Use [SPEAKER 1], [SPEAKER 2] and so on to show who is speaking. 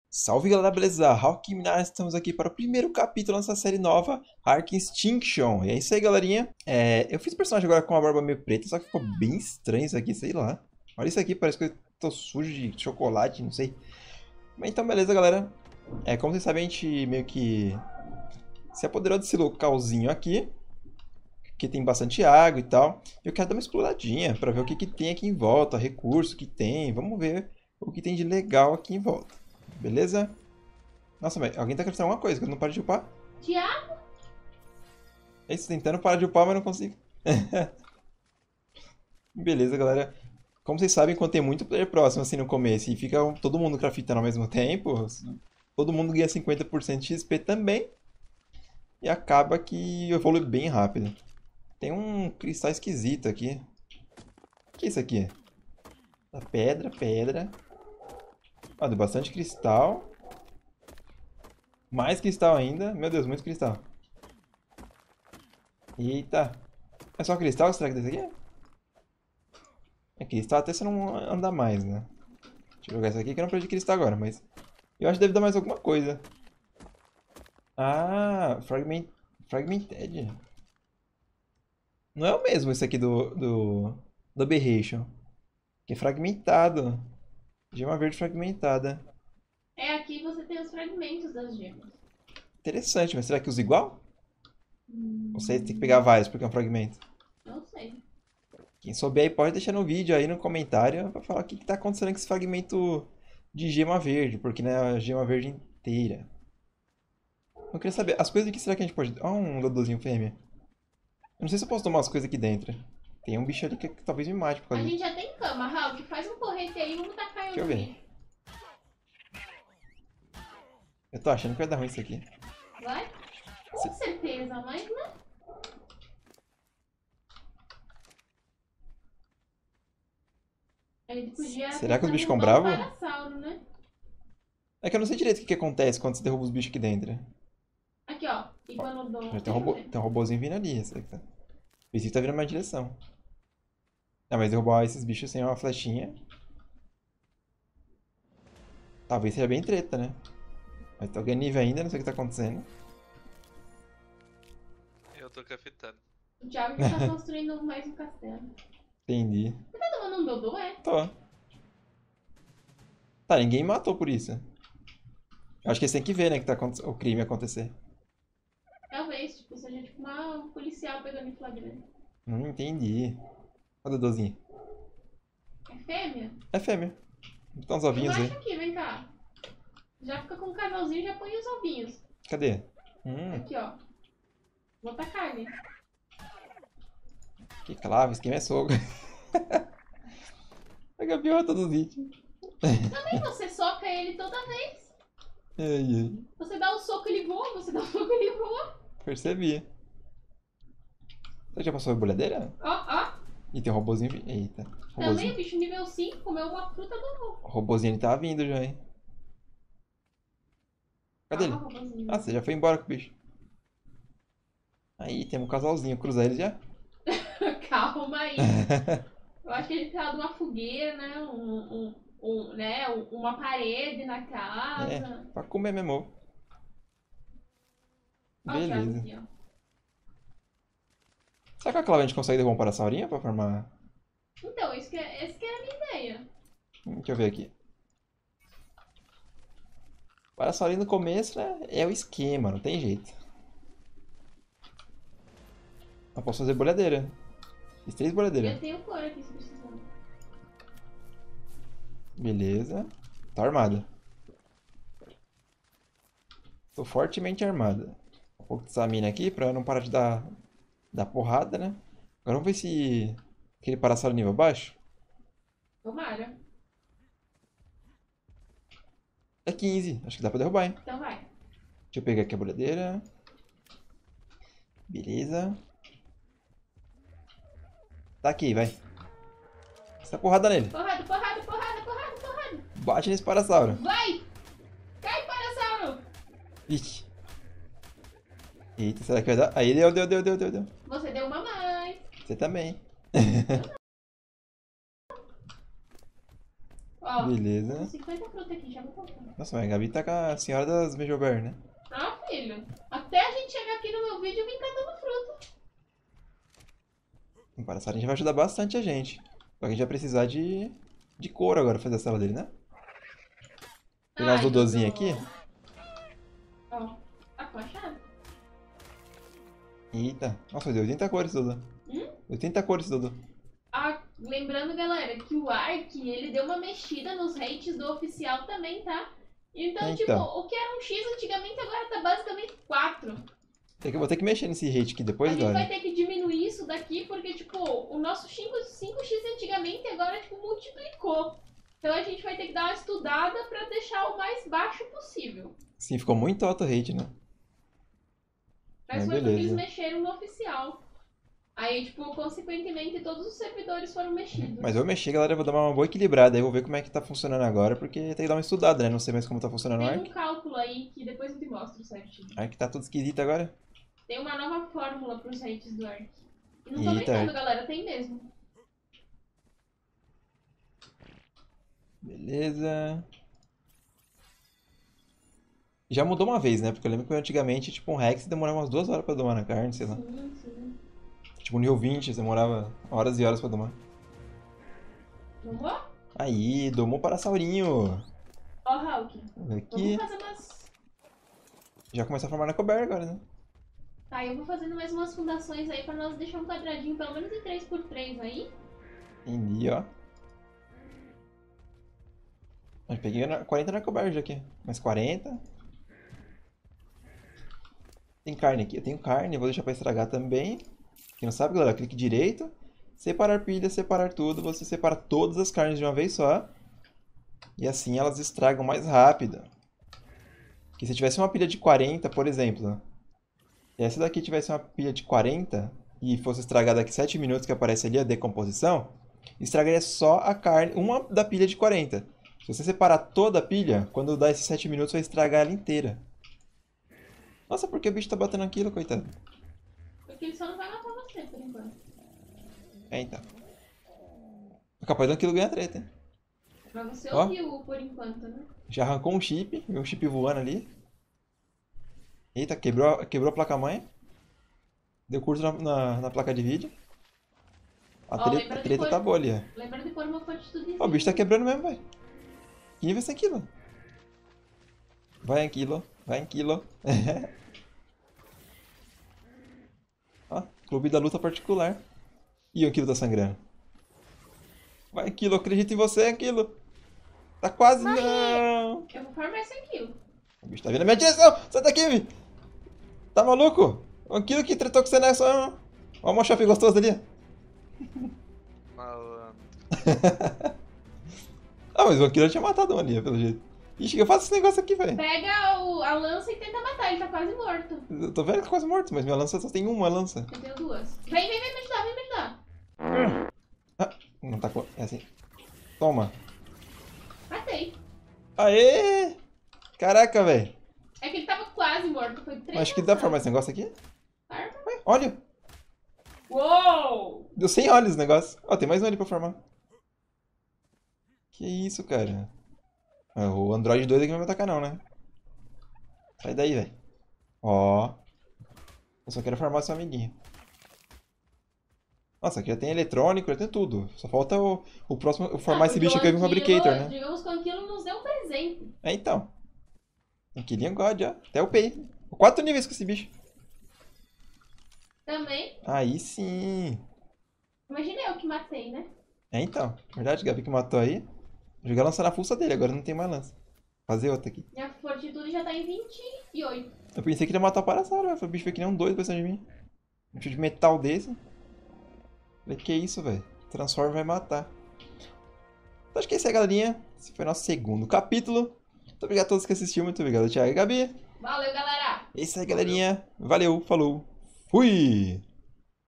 [SPEAKER 1] Salve galera, beleza? Hawk Minari, estamos aqui para o primeiro capítulo da nossa série nova, Ark Extinction. E é isso aí, galerinha. Eu fiz o personagem agora com a barba meio preta, só que ficou bem estranho isso aqui, sei lá. Olha isso aqui, parece que eu tô sujo de chocolate, não sei. Mas então, beleza, galera. Como vocês sabem, a gente meio que se apoderou desse localzinho aqui, que tem bastante água e tal. Eu quero dar uma exploradinha para ver o que que tem aqui em volta, recurso que tem. Vamos ver o que tem de legal aqui em volta. Beleza? Nossa, mas alguém tá acrescentando alguma coisa que eu não paro de upar?
[SPEAKER 2] Tiago?
[SPEAKER 1] É isso, tentando parar de upar, mas não consigo. Beleza, galera. Como vocês sabem, quando tem muito player próximo assim no começo e fica todo mundo craftando ao mesmo tempo, todo mundo ganha 50% de XP também e acaba que evolui bem rápido. Tem um cristal esquisito aqui. O que é isso aqui? Pedra, pedra. Ah, deu bastante cristal. Mais cristal ainda. Meu Deus, muito cristal. Eita. É só cristal? Será que desse aqui? É cristal até se não andar mais, né? Deixa eu jogar isso aqui que eu não perdi cristal agora, mas... Eu acho que deve dar mais alguma coisa. Ah, Fragmented. Não é o mesmo esse aqui do Aberration. Que é fragmentado. Gema verde fragmentada.
[SPEAKER 2] É, aqui você tem os fragmentos das gemas.
[SPEAKER 1] Interessante, mas será que usa igual? Ou você tem que pegar
[SPEAKER 2] Não,
[SPEAKER 1] vários porque é um fragmento?
[SPEAKER 2] não sei.
[SPEAKER 1] Quem souber aí pode deixar no vídeo aí no comentário pra falar o que que tá acontecendo com esse fragmento de gema verde, porque não é a gema verde inteira. Eu queria saber, as coisas aqui será que a gente pode... Ó, um dodozinho fêmea. Eu não sei se eu posso tomar as coisas aqui dentro. Tem um bicho ali que talvez me mate por
[SPEAKER 2] A
[SPEAKER 1] causa
[SPEAKER 2] gente
[SPEAKER 1] disso.
[SPEAKER 2] já tem cama, Hulk. Faz um porrete aí e vamos tacar
[SPEAKER 1] Deixa
[SPEAKER 2] eu
[SPEAKER 1] eu
[SPEAKER 2] no
[SPEAKER 1] ver.
[SPEAKER 2] meio.
[SPEAKER 1] Eu tô achando que vai dar ruim isso aqui.
[SPEAKER 2] Vai? Com
[SPEAKER 1] Se-
[SPEAKER 2] certeza, mas né? Ele podia
[SPEAKER 1] Será que os
[SPEAKER 2] tentar
[SPEAKER 1] bichos ficam
[SPEAKER 2] derrubar um
[SPEAKER 1] bravos?
[SPEAKER 2] parasauro, né?
[SPEAKER 1] É que eu não sei direito o que que acontece quando você derruba os bichos aqui dentro.
[SPEAKER 2] Aqui, ó.
[SPEAKER 1] Já
[SPEAKER 2] Iguanodon.
[SPEAKER 1] tem um,
[SPEAKER 2] Deixa eu ver.
[SPEAKER 1] tem um robôzinho vindo ali. Esse aqui tá. Esse aqui tá vindo na minha direção. Ah, mas derrubar esses bichos sem uma flechinha. Talvez seja bem treta, né? Mas tô ganhando nível ainda, não sei o que tá acontecendo.
[SPEAKER 3] Eu tô cafetando.
[SPEAKER 2] O Thiago já tá construindo mais um castelo.
[SPEAKER 1] Entendi.
[SPEAKER 2] Você tá tomando um dodô, é?
[SPEAKER 1] Tô. Tá, ninguém me matou por isso. Eu acho que eles têm que ver, né, que tá o crime acontecer.
[SPEAKER 2] Talvez, tipo, seja tipo um policial pegando em flagrante.
[SPEAKER 1] Não entendi. Olha o Dodôzinho.
[SPEAKER 2] É fêmea?
[SPEAKER 1] É fêmea. Botar uns
[SPEAKER 2] Eu
[SPEAKER 1] ovinhos aí.
[SPEAKER 2] acho aqui, vem cá. Já fica com o casalzinho e já põe os ovinhos.
[SPEAKER 1] Cadê?
[SPEAKER 2] Aqui, ó. Bota carne.
[SPEAKER 1] Que clave, esquema é soco. A gaviota dos vídeos.
[SPEAKER 2] Também você soca ele toda vez.
[SPEAKER 1] Ai, ai.
[SPEAKER 2] Você dá um soco, ele voa. Você dá um soco, ele voa.
[SPEAKER 1] Percebi. Você já passou a bolhadeira?
[SPEAKER 2] Ó, ó.
[SPEAKER 1] E tem um robozinho. Eita.
[SPEAKER 2] Também,
[SPEAKER 1] Robozinho.
[SPEAKER 2] bicho nível 5 comeu uma fruta do...
[SPEAKER 1] O robozinho ele tá vindo já, hein? Cadê
[SPEAKER 2] Calma,
[SPEAKER 1] ele?
[SPEAKER 2] robozinho.
[SPEAKER 1] Ah, você já foi embora com o bicho. Aí, tem um casalzinho. Cruzar eles já?
[SPEAKER 2] Calma aí. Eu acho que ele precisa de uma fogueira, né? Uma parede na
[SPEAKER 1] É,
[SPEAKER 2] casa.
[SPEAKER 1] pra comer mesmo.
[SPEAKER 2] Ó o Thiago
[SPEAKER 1] Beleza.
[SPEAKER 2] aqui, ó.
[SPEAKER 1] Será que a clave a gente consegue derrubar um parassaurinho pra formar...
[SPEAKER 2] Então, esse que era a minha ideia.
[SPEAKER 1] Deixa eu ver aqui. Parassaurinho no começo, né? É o esquema, não tem jeito. Eu posso fazer bolhadeira. Fiz 3 bolhadeiras.
[SPEAKER 2] Eu tenho cor aqui se precisar.
[SPEAKER 1] Beleza. Tô armada. Tô fortemente armada. Um pouco de stamina aqui pra não parar de dar porrada, né? Agora vamos ver se aquele parasauro nível baixo.
[SPEAKER 2] Tomara.
[SPEAKER 1] É 15. Acho que dá pra derrubar, hein?
[SPEAKER 2] Então vai.
[SPEAKER 1] Deixa eu pegar aqui a bolhadeira. Beleza. Tá aqui, vai. Essa porrada nele.
[SPEAKER 2] Porrada, porrada, porrada, porrada, porrada.
[SPEAKER 1] Bate nesse parasauro.
[SPEAKER 2] Vai! Cai, parasauro!
[SPEAKER 1] Ixi. Eita, será que vai dar? Aí deu.
[SPEAKER 2] Você deu uma mais.
[SPEAKER 1] Você também.
[SPEAKER 2] Ó, Ó,
[SPEAKER 1] Beleza.
[SPEAKER 2] 50 frutas aqui, já vou colocar.
[SPEAKER 1] Nossa, mas a Gabi tá com a senhora das Mejober, né?
[SPEAKER 2] Ah, filho. Até a gente chegar aqui no meu vídeo, eu vim catando fruta.
[SPEAKER 1] O passarinho vai ajudar bastante a gente. Só que a gente vai precisar de couro agora pra fazer a sala dele, né? Pegar uns
[SPEAKER 2] Ai,
[SPEAKER 1] Dodozinhos
[SPEAKER 2] Dodô.
[SPEAKER 1] aqui.
[SPEAKER 2] Ó, tá com a chave?
[SPEAKER 1] Eita. Nossa, deu 80 cores, Dodô. 80 cores, Dodô.
[SPEAKER 2] Ah, lembrando, galera, que o Ark, ele deu uma mexida nos rates do oficial também, tá? Então, tipo,
[SPEAKER 1] Então.
[SPEAKER 2] o que era um X antigamente agora tá basicamente 4.
[SPEAKER 1] Vou ter que mexer nesse rate aqui depois,
[SPEAKER 2] A gente vai
[SPEAKER 1] galera.
[SPEAKER 2] ter que diminuir isso daqui porque, tipo, o nosso 5x antigamente agora, tipo, multiplicou. Então a gente vai ter que dar uma estudada pra deixar o mais baixo possível.
[SPEAKER 1] Sim, ficou muito alto o rate, né?
[SPEAKER 2] Mas
[SPEAKER 1] Mas
[SPEAKER 2] foi porque eles
[SPEAKER 1] beleza.
[SPEAKER 2] mexeram no oficial. Aí, tipo, consequentemente, todos os servidores foram mexidos.
[SPEAKER 1] Mas eu vou mexer, galera. Eu vou dar uma boa equilibrada. Aí eu vou ver como é que tá funcionando agora. Porque tem que dar uma estudada, né? Não sei mais como tá funcionando o
[SPEAKER 2] Tem
[SPEAKER 1] Ark.
[SPEAKER 2] um cálculo aí que depois eu te mostro certinho.
[SPEAKER 1] Ark tá tudo esquisito agora.
[SPEAKER 2] Tem uma nova fórmula pros rates do Ark. E não tô
[SPEAKER 1] Eita,
[SPEAKER 2] brincando,
[SPEAKER 1] Ark.
[SPEAKER 2] galera, tem mesmo.
[SPEAKER 1] Beleza. Já mudou uma vez, né? Porque eu lembro que antigamente, tipo, um Rex demorava umas 2 horas pra domar na carne, sei lá.
[SPEAKER 2] Sim, sim.
[SPEAKER 1] Tipo, nível 20, demorava horas e horas pra domar.
[SPEAKER 2] Vamos lá?
[SPEAKER 1] Aí, domou para Saurinho.
[SPEAKER 2] Ó, Hulk.
[SPEAKER 1] Vamos ver
[SPEAKER 2] Vamos
[SPEAKER 1] aqui.
[SPEAKER 2] fazer umas...
[SPEAKER 1] Já começa a formar na coberta agora, né?
[SPEAKER 2] Tá, eu vou fazendo mais umas fundações aí pra nós deixar um quadradinho pelo menos de 3x3 aí.
[SPEAKER 1] Entendi, ó. Eu peguei 40 na coberta já aqui. Mais 40. Tem carne aqui. Eu tenho carne, vou deixar pra estragar também. Quem não sabe, galera, clique direito. Separar pilha, separar tudo. Você separa todas as carnes de uma vez só. E assim elas estragam mais rápido. Porque se tivesse uma pilha de 40, por exemplo, e essa daqui tivesse uma pilha de 40 e fosse estragar daqui 7 minutos que aparece ali a decomposição, estragaria só a carne, uma da pilha de 40. Se você separar toda a pilha, quando dá esses 7 minutos vai estragar ela inteira. Nossa, por que o bicho tá batendo aquilo, coitado?
[SPEAKER 2] Porque ele só não vai matar você por enquanto.
[SPEAKER 1] É, então. Capaz daquilo ganha treta, hein?
[SPEAKER 2] Mas você
[SPEAKER 1] Ó.
[SPEAKER 2] ouviu por enquanto, né?
[SPEAKER 1] Já arrancou um chip, viu um chip voando ali. Eita, quebrou a placa-mãe. Deu curto na placa de vídeo. A
[SPEAKER 2] Ó,
[SPEAKER 1] treta,
[SPEAKER 2] lembra
[SPEAKER 1] a
[SPEAKER 2] de
[SPEAKER 1] treta
[SPEAKER 2] pôr-
[SPEAKER 1] tá boa ali, ó.
[SPEAKER 2] Lembra de pôr uma fortitude.
[SPEAKER 1] Ó, o bicho tá quebrando mesmo, velho. Que nível é esse aquilo? Vai aquilo, vai aquilo. Ó, clube da luta particular. Ih, o Aquilo tá sangrando. Vai, Aquilo, acredito em você, Aquilo. Tá quase, não.
[SPEAKER 2] Eu vou farmar 100 kg.
[SPEAKER 1] O bicho tá vindo na minha direção. Sai daqui, mi. Tá maluco? O Aquilo que tretou com você nessa. Ó, o mochofe gostoso ali.
[SPEAKER 3] Malandro.
[SPEAKER 1] Ah, mas o Aquilo tinha matado um ali, pelo jeito. Ixi, que eu faço esse negócio aqui, velho.
[SPEAKER 2] Pega a lança e tenta matar, ele tá quase morto.
[SPEAKER 1] Eu tô vendo que tá quase morto, mas minha lança só tem uma lança.
[SPEAKER 2] Eu tenho duas. Vem me ajudar, vem me ajudar.
[SPEAKER 1] Ah, não tá com. É assim. Toma.
[SPEAKER 2] Matei.
[SPEAKER 1] Aê! Caraca, velho.
[SPEAKER 2] É que ele tava quase morto, foi 3.
[SPEAKER 1] Acho que dá pra formar esse negócio aqui.
[SPEAKER 2] Arma.
[SPEAKER 1] Ué, óleo.
[SPEAKER 2] Uou!
[SPEAKER 1] Deu 100 olhos o negócio. Ó, tem mais um ali pra formar. Que isso, cara. Ah, o Android 2 aqui não vai me atacar não, né? Sai daí, velho. Ó. Eu só quero farmar seu amiguinho. Nossa, aqui já tem eletrônico, já tem tudo. Só falta o próximo, formar esse bicho aqui com o Fabricator, né?
[SPEAKER 2] Digamos que o Anquilo nos deu um presente.
[SPEAKER 1] É, então. Anquilinho God, ó. Até upei. 4 níveis com esse bicho.
[SPEAKER 2] Também.
[SPEAKER 1] Aí sim.
[SPEAKER 2] Imagina eu que matei, né?
[SPEAKER 1] É, então. Verdade, Gabi que matou aí. Joguei a lança na fuça dele, agora não tem mais lança. Fazer outra aqui.
[SPEAKER 2] Minha fortitude já tá em 28.
[SPEAKER 1] Eu pensei que ele ia matar o Parasauro, o bicho foi que nem um doido pra cima de mim. Um bicho de metal desse. Falei, que isso, velho? Transforma e vai matar. Então acho que é isso aí, galerinha. Esse foi o nosso segundo capítulo. Muito obrigado a todos que assistiram. Muito obrigado, Thiago e Gabi.
[SPEAKER 2] Valeu, galera!
[SPEAKER 1] É isso aí, galerinha. Valeu, falou. Fui!